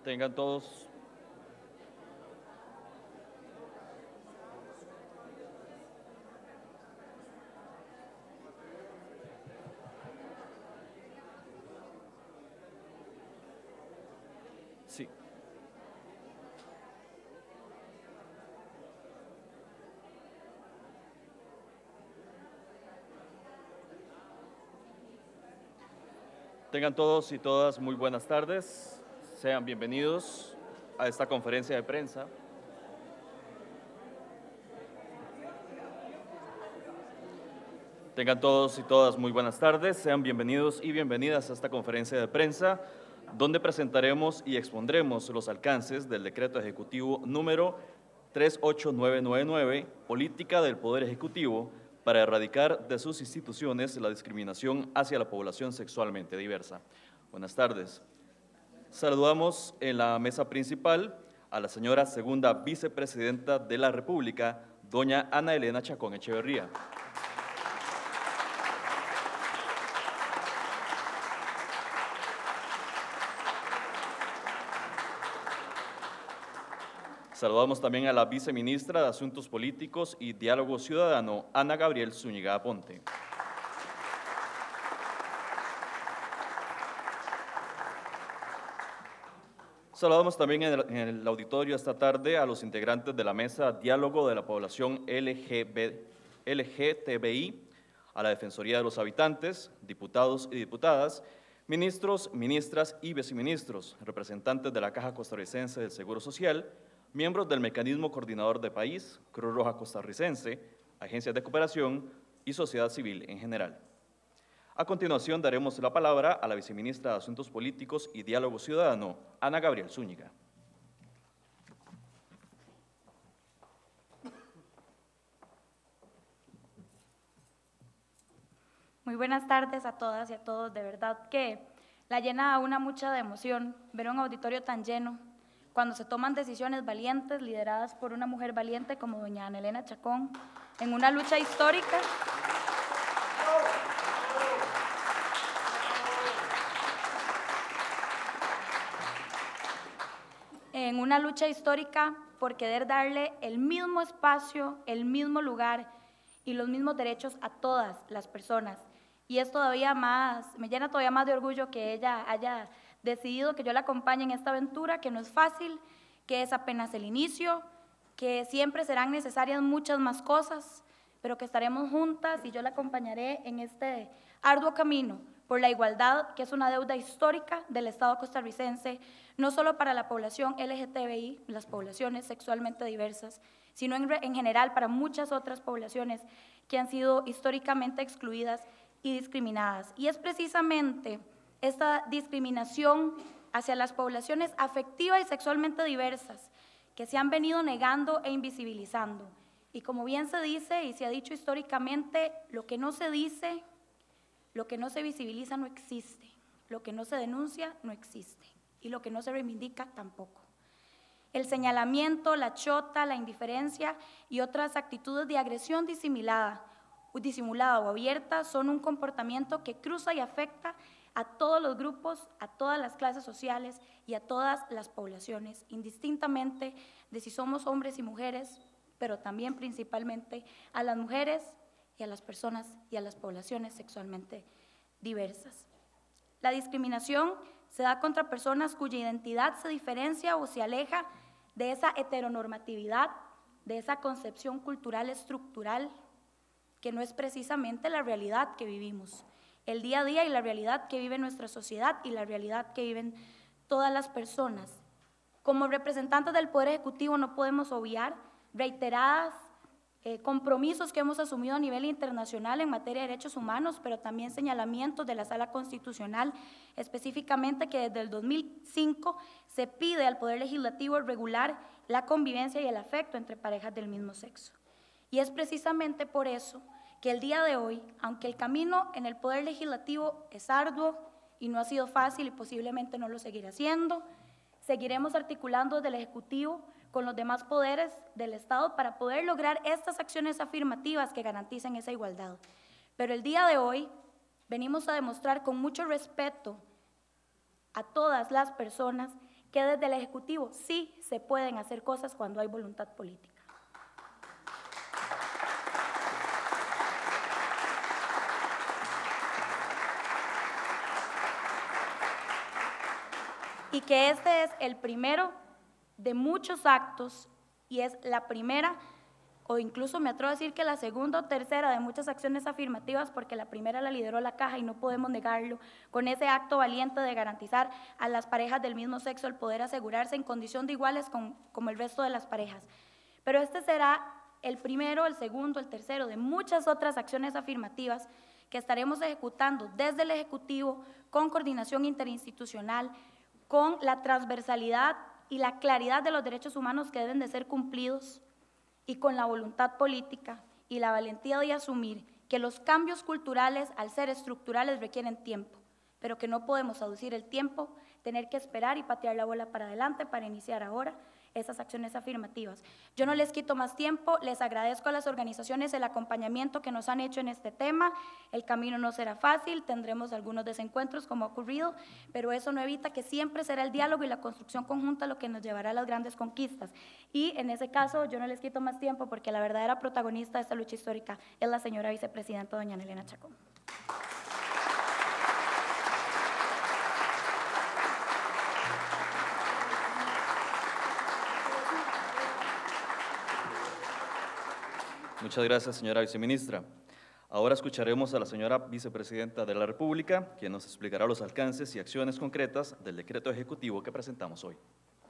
Tengan todos. Sí. Tengan todos y todas muy buenas tardes. Sean bienvenidos a esta conferencia de prensa. Tengan todos y todas muy buenas tardes. Sean bienvenidos y bienvenidas a esta conferencia de prensa, donde presentaremos y expondremos los alcances del Decreto Ejecutivo número 38999, Política del Poder Ejecutivo para erradicar de sus instituciones la discriminación hacia la población sexualmente diversa. Buenas tardes. Saludamos en la mesa principal a la señora segunda vicepresidenta de la República, doña Ana Elena Chacón Echeverría. Saludamos también a la viceministra de Asuntos Políticos y Diálogo Ciudadano, Ana Gabriel Zúñiga Aponte. Saludamos también en el auditorio esta tarde a los integrantes de la Mesa Diálogo de la Población LGTBI, a la Defensoría de los Habitantes, diputados y diputadas, ministros, ministras y viceministros, representantes de la Caja Costarricense del Seguro Social, miembros del Mecanismo Coordinador de País, Cruz Roja Costarricense, agencias de cooperación y sociedad civil en general. A continuación daremos la palabra a la viceministra de Asuntos Políticos y Diálogo Ciudadano, Ana Gabriel Zúñiga. Muy buenas tardes a todas y a todos. De verdad que la llena a una mucha de emoción ver un auditorio tan lleno cuando se toman decisiones valientes lideradas por una mujer valiente como doña Ana Elena Chacón en una lucha histórica. En una lucha histórica por querer darle el mismo espacio, el mismo lugar y los mismos derechos a todas las personas. Y es todavía más, me llena todavía más de orgullo que ella haya decidido que yo la acompañe en esta aventura, que no es fácil, que es apenas el inicio, que siempre serán necesarias muchas más cosas, pero que estaremos juntas y yo la acompañaré en este arduo camino por la igualdad, que es una deuda histórica del Estado costarricense, no solo para la población LGTBI, las poblaciones sexualmente diversas, sino en general para muchas otras poblaciones que han sido históricamente excluidas y discriminadas. Y es precisamente esta discriminación hacia las poblaciones afectiva y sexualmente diversas que se han venido negando e invisibilizando. Y como bien se dice y se ha dicho históricamente, lo que no se dice, lo que no se visibiliza no existe, lo que no se denuncia no existe y lo que no se reivindica tampoco. El señalamiento, la chota, la indiferencia y otras actitudes de agresión disimulada o abierta son un comportamiento que cruza y afecta a todos los grupos, a todas las clases sociales y a todas las poblaciones, indistintamente de si somos hombres y mujeres, pero también principalmente a las mujeres y a las personas y a las poblaciones sexualmente diversas. La discriminación se da contra personas cuya identidad se diferencia o se aleja de esa heteronormatividad, de esa concepción cultural estructural que no es precisamente la realidad que vivimos, el día a día y la realidad que vive nuestra sociedad y la realidad que viven todas las personas. Como representantes del Poder Ejecutivo no podemos obviar reiteradas compromisos que hemos asumido a nivel internacional en materia de derechos humanos, pero también señalamientos de la Sala Constitucional, específicamente que desde el 2005 se pide al Poder Legislativo regular la convivencia y el afecto entre parejas del mismo sexo. Y es precisamente por eso que el día de hoy, aunque el camino en el Poder Legislativo es arduo y no ha sido fácil y posiblemente no lo seguirá siendo, seguiremos articulando desde el Ejecutivo con los demás poderes del Estado para poder lograr estas acciones afirmativas que garanticen esa igualdad. Pero el día de hoy venimos a demostrar con mucho respeto a todas las personas que desde el Ejecutivo sí se pueden hacer cosas cuando hay voluntad política. Y que este es el primero de muchos actos y es la primera, o incluso me atrevo a decir que la segunda o tercera de muchas acciones afirmativas, porque la primera la lideró la Caja y no podemos negarlo, con ese acto valiente de garantizar a las parejas del mismo sexo el poder asegurarse en condición de iguales como el resto de las parejas. Pero este será el primero, el segundo, el tercero de muchas otras acciones afirmativas que estaremos ejecutando desde el Ejecutivo con coordinación interinstitucional, con la transversalidad y la claridad de los derechos humanos que deben de ser cumplidos y con la voluntad política y la valentía de asumir que los cambios culturales, al ser estructurales, requieren tiempo, pero que no podemos aducir el tiempo, tener que esperar y patear la bola para adelante para iniciar ahora esas acciones afirmativas. Yo no les quito más tiempo, les agradezco a las organizaciones el acompañamiento que nos han hecho en este tema. El camino no será fácil, tendremos algunos desencuentros como ha ocurrido, pero eso no evita que siempre será el diálogo y la construcción conjunta lo que nos llevará a las grandes conquistas. Y en ese caso yo no les quito más tiempo porque la verdadera protagonista de esta lucha histórica es la señora vicepresidenta doña Ana Elena Chacón. Muchas gracias, señora viceministra. Ahora escucharemos a la señora vicepresidenta de la República, quien nos explicará los alcances y acciones concretas del decreto ejecutivo que presentamos hoy.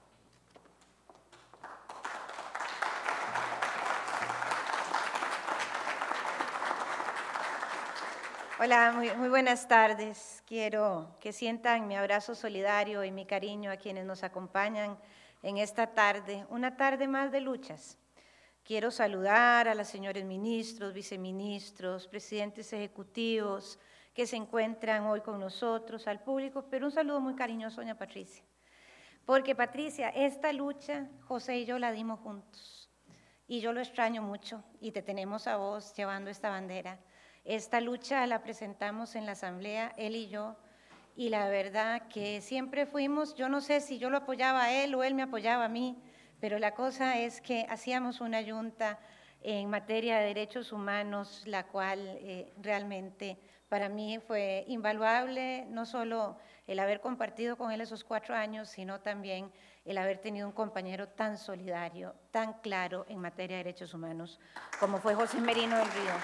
Hola, muy buenas tardes. Quiero que sientan mi abrazo solidario y mi cariño a quienes nos acompañan en esta tarde, una tarde más de luchas. Quiero saludar a los señores ministros, viceministros, presidentes ejecutivos que se encuentran hoy con nosotros, al público, pero un saludo muy cariñoso a doña Patricia. Porque Patricia, esta lucha José y yo la dimos juntos y yo lo extraño mucho y te tenemos a vos llevando esta bandera. Esta lucha la presentamos en la asamblea, él y yo, y la verdad que siempre fuimos, yo no sé si yo lo apoyaba a él o él me apoyaba a mí, pero la cosa es que hacíamos una junta en materia de derechos humanos, la cual realmente para mí fue invaluable, no solo el haber compartido con él esos 4 años, sino también el haber tenido un compañero tan solidario, tan claro en materia de derechos humanos, como fue José Merino del Río.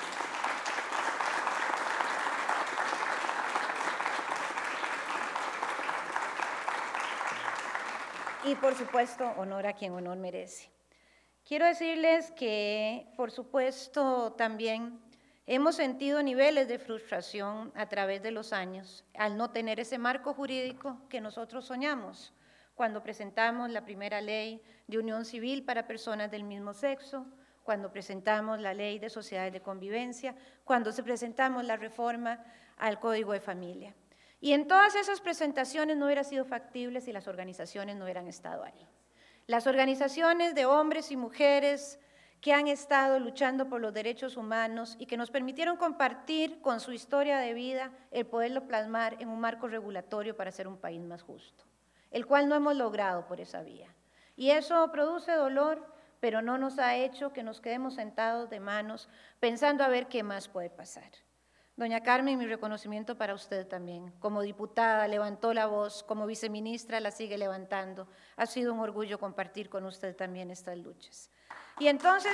Y por supuesto, honor a quien honor merece. Quiero decirles que, por supuesto, también hemos sentido niveles de frustración a través de los años al no tener ese marco jurídico que nosotros soñamos cuando presentamos la primera ley de unión civil para personas del mismo sexo, cuando presentamos la ley de sociedades de convivencia, cuando presentamos la reforma al Código de Familia. Y en todas esas presentaciones no hubiera sido factible si las organizaciones no hubieran estado ahí. Las organizaciones de hombres y mujeres que han estado luchando por los derechos humanos y que nos permitieron compartir con su historia de vida el poderlo plasmar en un marco regulatorio para ser un país más justo, el cual no hemos logrado por esa vía. Y eso produce dolor, pero no nos ha hecho que nos quedemos sentados de manos pensando a ver qué más puede pasar. Doña Carmen, mi reconocimiento para usted también. Como diputada levantó la voz, como viceministra la sigue levantando. Ha sido un orgullo compartir con usted también estas luchas. Y entonces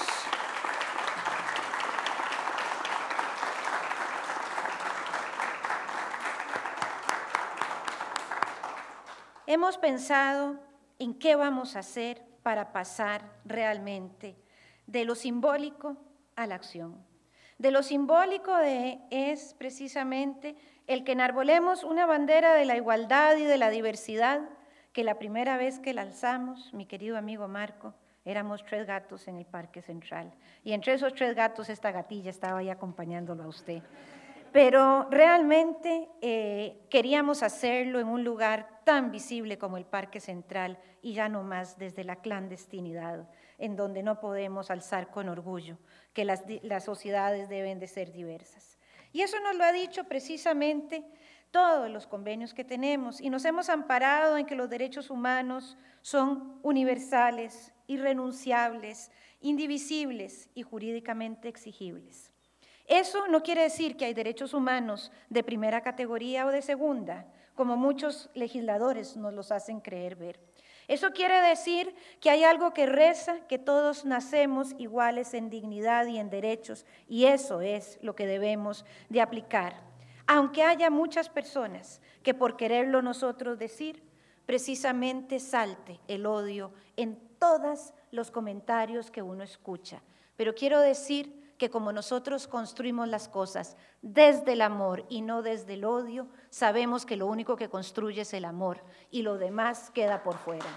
hemos pensado en qué vamos a hacer para pasar realmente de lo simbólico a la acción. De lo simbólico es precisamente el que enarbolemos una bandera de la igualdad y de la diversidad, que la primera vez que la alzamos, mi querido amigo Marco, éramos 3 gatos en el Parque Central. Y entre esos 3 gatos esta gatilla estaba ahí acompañándolo a usted. Pero realmente queríamos hacerlo en un lugar tan visible como el Parque Central y ya no más desde la clandestinidad, en donde no podemos alzar con orgullo que las sociedades deben de ser diversas. Y eso nos lo ha dicho precisamente todos los convenios que tenemos y nos hemos amparado en que los derechos humanos son universales, irrenunciables, indivisibles y jurídicamente exigibles. Eso no quiere decir que hay derechos humanos de primera categoría o de segunda, como muchos legisladores nos los hacen creer ver. Eso quiere decir que hay algo que reza, que todos nacemos iguales en dignidad y en derechos, y eso es lo que debemos de aplicar. Aunque haya muchas personas que por quererlo nosotros decir, precisamente salte el odio en todos los comentarios que uno escucha. Pero quiero decir que como nosotros construimos las cosas desde el amor y no desde el odio, sabemos que lo único que construye es el amor y lo demás queda por fuera.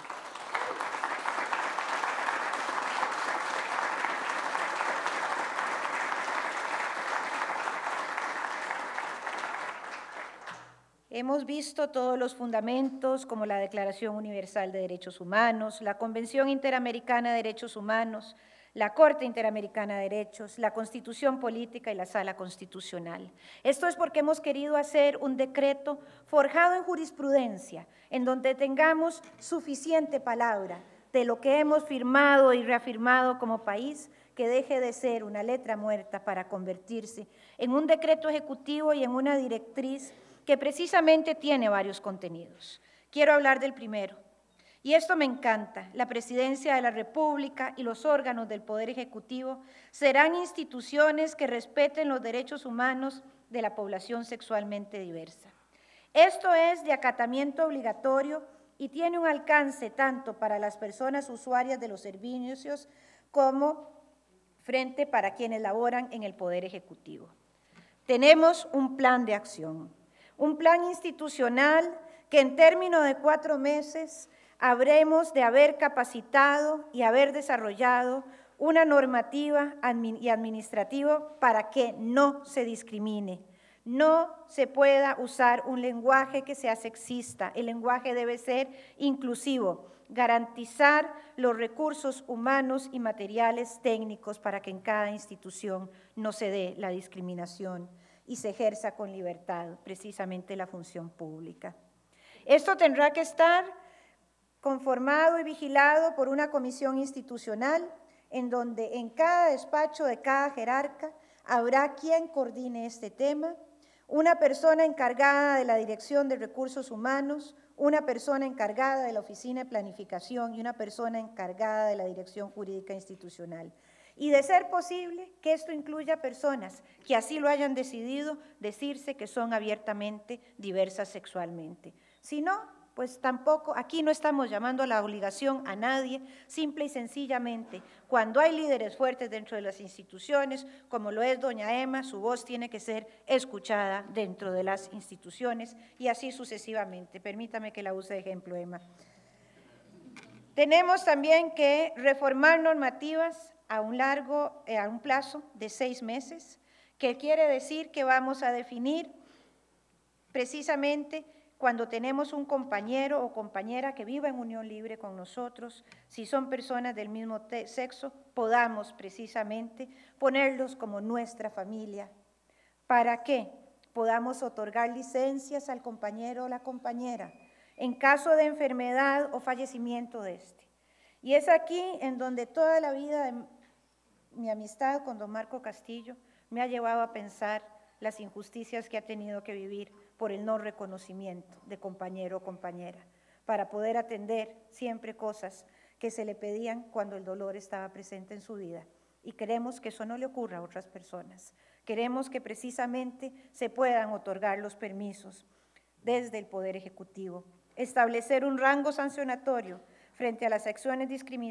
Hemos visto todos los fundamentos como la Declaración Universal de Derechos Humanos, la Convención Interamericana de Derechos Humanos, la Corte Interamericana de Derechos, la Constitución Política y la Sala Constitucional. Esto es porque hemos querido hacer un decreto forjado en jurisprudencia, en donde tengamos suficiente palabra de lo que hemos firmado y reafirmado como país, que deje de ser una letra muerta para convertirse en un decreto ejecutivo y en una directriz que precisamente tiene varios contenidos. Quiero hablar del primero. Y esto me encanta, la Presidencia de la República y los órganos del Poder Ejecutivo serán instituciones que respeten los derechos humanos de la población sexualmente diversa. Esto es de acatamiento obligatorio y tiene un alcance tanto para las personas usuarias de los servicios como frente para quienes laboran en el Poder Ejecutivo. Tenemos un plan de acción, un plan institucional que en términos de 4 meses habremos de haber capacitado y haber desarrollado una normativa y administrativa para que no se discrimine. No se pueda usar un lenguaje que sea sexista, el lenguaje debe ser inclusivo, garantizar los recursos humanos y materiales técnicos para que en cada institución no se dé la discriminación y se ejerza con libertad precisamente la función pública. Esto tendrá que estar conformado y vigilado por una comisión institucional en donde en cada despacho de cada jerarca habrá quien coordine este tema, una persona encargada de la Dirección de Recursos Humanos, una persona encargada de la Oficina de Planificación y una persona encargada de la Dirección Jurídica Institucional. Y de ser posible que esto incluya personas que así lo hayan decidido decirse que son abiertamente diversas sexualmente. Si no, pues tampoco, aquí no estamos llamando a la obligación a nadie, simple y sencillamente, cuando hay líderes fuertes dentro de las instituciones, como lo es doña Emma, su voz tiene que ser escuchada dentro de las instituciones y así sucesivamente. Permítame que la use de ejemplo, Emma. Tenemos también que reformar normativas a un plazo de 6 meses, que quiere decir que vamos a definir precisamente cuando tenemos un compañero o compañera que viva en unión libre con nosotros, si son personas del mismo sexo, podamos precisamente ponerlos como nuestra familia. ¿Para qué? Podamos otorgar licencias al compañero o la compañera en caso de enfermedad o fallecimiento de este. Y es aquí en donde toda la vida de mi amistad con don Marco Castillo me ha llevado a pensar las injusticias que ha tenido que vivir por el no reconocimiento de compañero o compañera, para poder atender siempre cosas que se le pedían cuando el dolor estaba presente en su vida. Y queremos que eso no le ocurra a otras personas. Queremos que precisamente se puedan otorgar los permisos desde el Poder Ejecutivo, establecer un rango sancionatorio frente a las acciones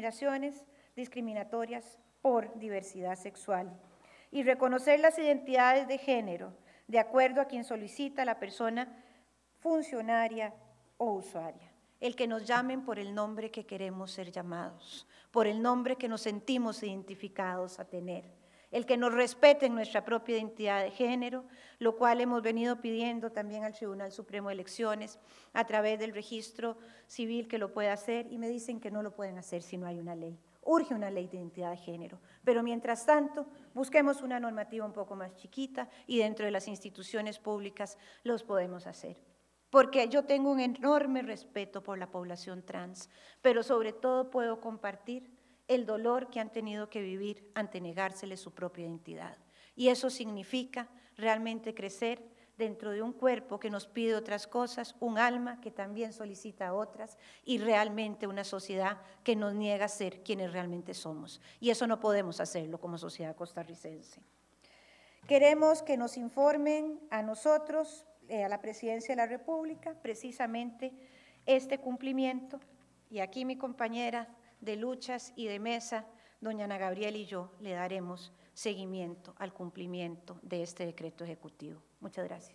discriminatorias por diversidad sexual y reconocer las identidades de género de acuerdo a quien solicita la persona funcionaria o usuaria. El que nos llamen por el nombre que queremos ser llamados, por el nombre que nos sentimos identificados a tener, el que nos respeten nuestra propia identidad de género, lo cual hemos venido pidiendo también al Tribunal Supremo de Elecciones a través del registro civil que lo pueda hacer y me dicen que no lo pueden hacer si no hay una ley. urge una ley de identidad de género, pero mientras tanto busquemos una normativa un poco más chiquita y dentro de las instituciones públicas los podemos hacer. Porque yo tengo un enorme respeto por la población trans, pero sobre todo puedo compartir el dolor que han tenido que vivir ante negárseles su propia identidad. Y eso significa realmente crecer dentro de un cuerpo que nos pide otras cosas, un alma que también solicita otras y realmente una sociedad que nos niega a ser quienes realmente somos. Y eso no podemos hacerlo como sociedad costarricense. Queremos que nos informen a nosotros, a la Presidencia de la República, precisamente este cumplimiento, y aquí mi compañera de luchas y de mesa, doña Ana Gabriela, y yo le daremos seguimiento al cumplimiento de este decreto ejecutivo. Muchas gracias.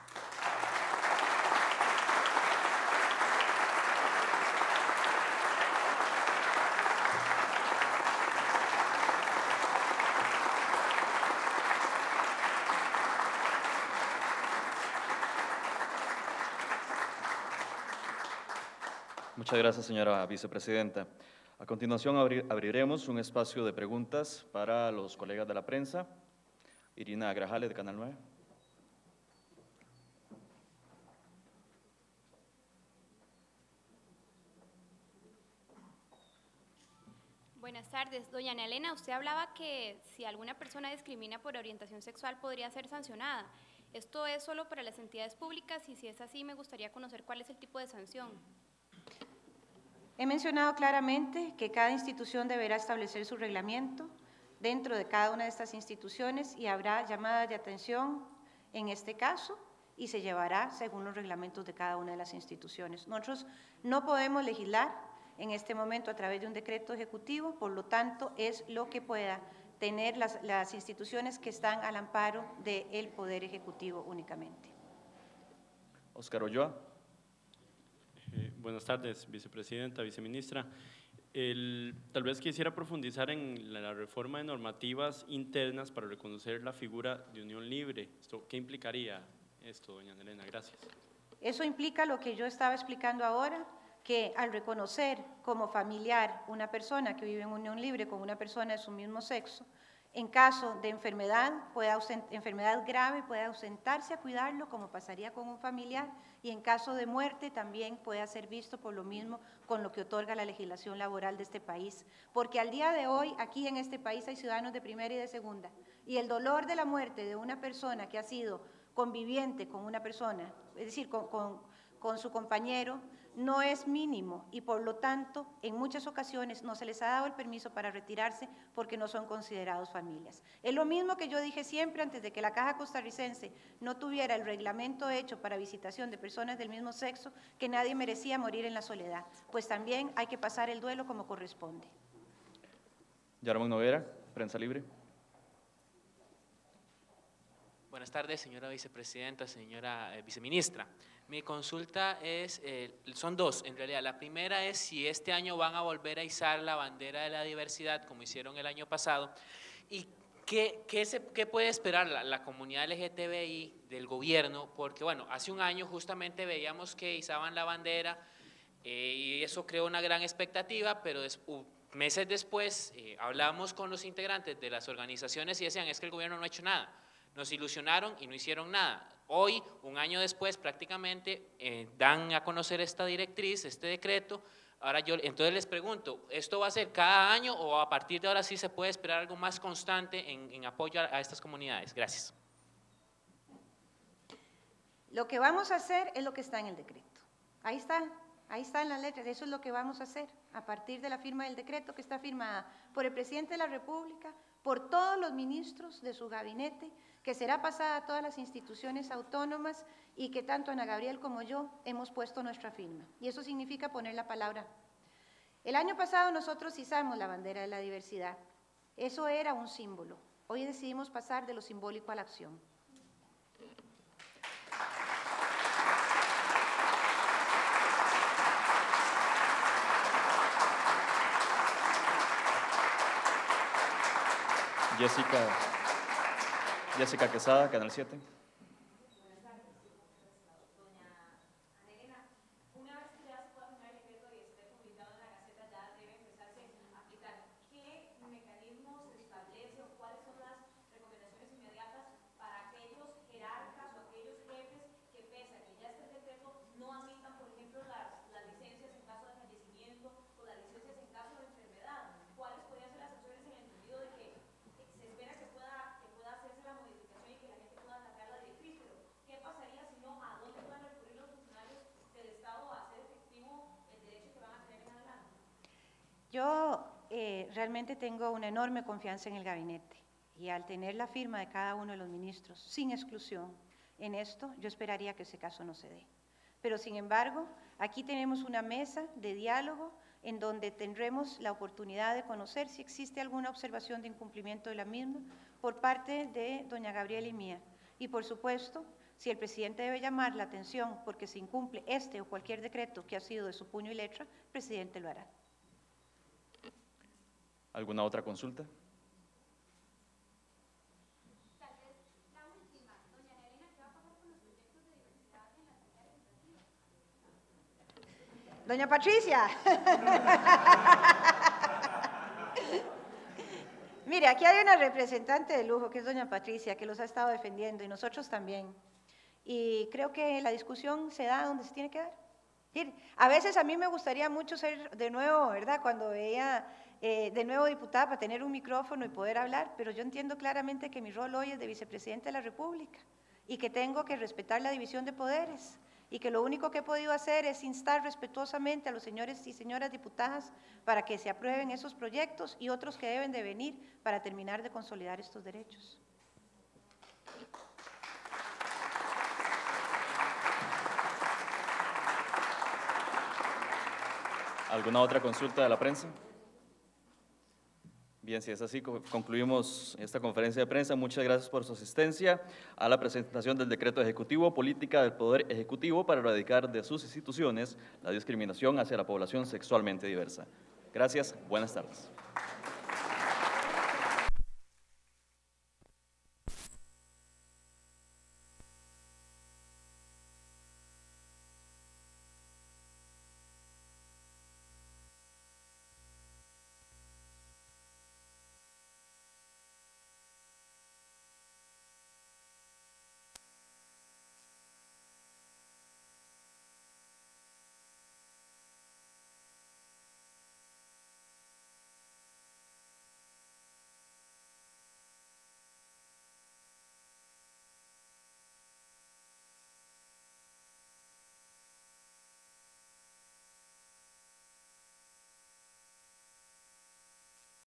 Muchas gracias, señora vicepresidenta. A continuación, abriremos un espacio de preguntas para los colegas de la prensa. Irina Grajales, de Canal 9. Buenas tardes. Doña Ana Elena, usted hablaba que si alguna persona discrimina por orientación sexual podría ser sancionada. ¿Esto es solo para las entidades públicas? Y si es así, me gustaría conocer cuál es el tipo de sanción. He mencionado claramente que cada institución deberá establecer su reglamento dentro de cada una de estas instituciones y habrá llamadas de atención en este caso y se llevará según los reglamentos de cada una de las instituciones. Nosotros no podemos legislar en este momento a través de un decreto ejecutivo, por lo tanto es lo que pueda tener las instituciones que están al amparo del Poder Ejecutivo únicamente. Óscar Ulloa. Buenas tardes, vicepresidenta, viceministra. Tal vez quisiera profundizar en la reforma de normativas internas para reconocer la figura de unión libre. ¿Qué implicaría esto, doña Elena? Gracias. Eso implica lo que yo estaba explicando ahora, que al reconocer como familiar una persona que vive en unión libre con una persona de su mismo sexo, en caso de enfermedad grave puede ausentarse a cuidarlo como pasaría con un familiar y en caso de muerte también puede ser visto por lo mismo con lo que otorga la legislación laboral de este país. Porque al día de hoy aquí en este país hay ciudadanos de primera y de segunda y el dolor de la muerte de una persona que ha sido conviviente con una persona, es decir, con su compañero, no es mínimo y por lo tanto en muchas ocasiones no se les ha dado el permiso para retirarse porque no son considerados familias. Es lo mismo que yo dije siempre antes de que la Caja Costarricense no tuviera el reglamento hecho para visitación de personas del mismo sexo, que nadie merecía morir en la soledad, pues también hay que pasar el duelo como corresponde. Yarmón Noguera, Prensa Libre. Buenas tardes, señora vicepresidenta, señora viceministra. Mi consulta son dos, en realidad. La primera es si este año van a volver a izar la bandera de la diversidad, como hicieron el año pasado, y qué puede esperar la comunidad LGTBI del gobierno, porque bueno, hace un año justamente veíamos que izaban la bandera y eso creó una gran expectativa, pero meses después hablamos con los integrantes de las organizaciones y decían, es que el gobierno no ha hecho nada. Nos ilusionaron y no hicieron nada. Hoy, un año después, prácticamente dan a conocer esta directriz, este decreto. Ahora entonces les pregunto, ¿esto va a ser cada año o a partir de ahora sí se puede esperar algo más constante en apoyo a estas comunidades? Gracias. Lo que vamos a hacer es lo que está en el decreto. Ahí está en las letras, eso es lo que vamos a hacer a partir de la firma del decreto que está firmada por el presidente de la República, por todos los ministros de su gabinete, que será pasada a todas las instituciones autónomas y que tanto Ana Gabriel como yo hemos puesto nuestra firma. Y eso significa poner la palabra. El año pasado nosotros izamos la bandera de la diversidad. Eso era un símbolo. Hoy decidimos pasar de lo simbólico a la acción. Jessica Quesada, Canal 7. Buenas tardes. Doña Ana Elena, una vez que ya se pueda firmar el decreto y esté publicado en la Gaceta, ya debe empezarse a aplicar. Yo realmente tengo una enorme confianza en el gabinete y al tener la firma de cada uno de los ministros, sin exclusión, en esto, yo esperaría que ese caso no se dé. Pero, sin embargo, aquí tenemos una mesa de diálogo en donde tendremos la oportunidad de conocer si existe alguna observación de incumplimiento de la misma por parte de doña Gabriela y mía. Y, por supuesto, si el presidente debe llamar la atención porque se incumple este o cualquier decreto que ha sido de su puño y letra, el presidente lo hará. ¿Alguna otra consulta? Doña Patricia. Mire, aquí hay una representante de lujo que es doña Patricia, que los ha estado defendiendo y nosotros también. Y creo que la discusión se da donde se tiene que dar. A veces a mí me gustaría mucho ser de nuevo, ¿verdad?, cuando veía de nuevo diputada para tener un micrófono y poder hablar, pero yo entiendo claramente que mi rol hoy es de vicepresidente de la República y que tengo que respetar la división de poderes y que lo único que he podido hacer es instar respetuosamente a los señores y señoras diputadas para que se aprueben esos proyectos y otros que deben de venir para terminar de consolidar estos derechos. ¿Alguna otra consulta de la prensa? Bien, si es así, concluimos esta conferencia de prensa. Muchas gracias por su asistencia a la presentación del Decreto Ejecutivo, Política del Poder Ejecutivo para erradicar de sus instituciones la discriminación hacia la población sexualmente diversa. Gracias, buenas tardes.